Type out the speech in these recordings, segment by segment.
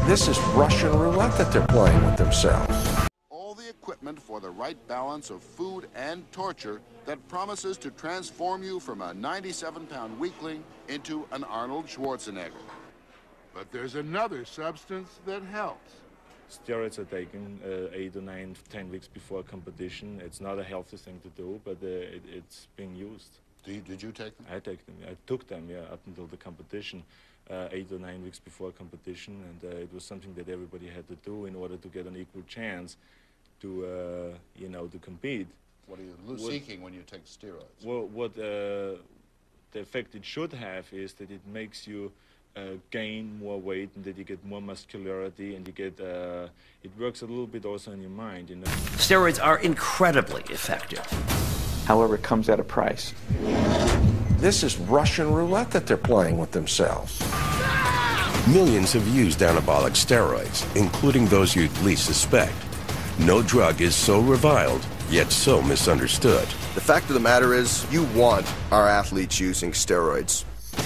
This is Russian roulette that they're playing with themselves. All the equipment for the right balance of food and torture that promises to transform you from a 97-pound weakling into an Arnold Schwarzenegger. But there's another substance that helps. Steroids are taken 8 or 9, 10 weeks before competition. It's not a healthy thing to do, but it's being used. Did you take them? I take them. I took them, yeah, up until the competition, 8 or 9 weeks before competition, and it was something that everybody had to do in order to get an equal chance to, you know, to compete. What are you seeking when you take steroids? Well, what the effect it should have is that it makes you gain more weight, and that you get more muscularity, and you get, it works a little bit also on your mind, you know. Steroids are incredibly effective. However, it comes at a price. This is Russian roulette that they're playing with themselves. Millions have used anabolic steroids, including those you'd least suspect. No drug is so reviled, yet so misunderstood. The fact of the matter is, you want our athletes using steroids.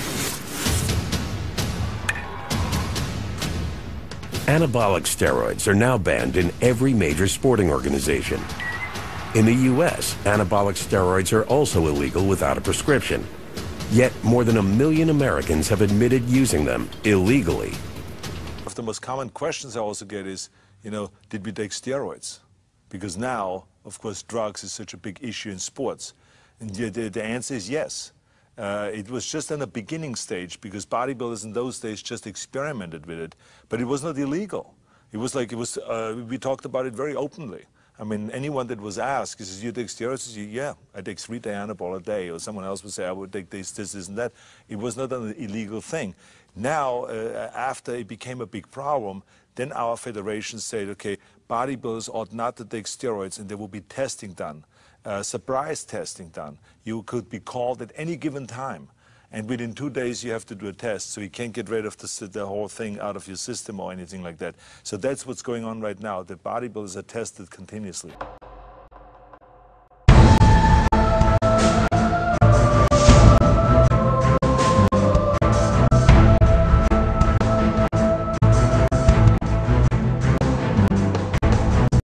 Anabolic steroids are now banned in every major sporting organization. In the U.S., anabolic steroids are also illegal without a prescription. Yet more than 1 million Americans have admitted using them illegally. One of the most common questions I also get is, you know, did we take steroids? Because now, of course, drugs is such a big issue in sports. And the answer is yes. It was just in a beginning stage because bodybuilders in those days just experimented with it. But it was not illegal. It was like, we talked about it very openly. I mean, anyone that was asked, he says, you take steroids? He says, yeah, I take 3 Dianabol a day. Or someone else would say, I would take this, and that. It was not an illegal thing. Now, after it became a big problem, then our federation said, okay, bodybuilders ought not to take steroids, and there will be testing done, surprise testing done. You could be called at any given time, and within 2 days you have to do a test, so you can't get rid of the whole thing out of your system or anything like that. So that's what's going on right now. The bodybuilders are tested continuously.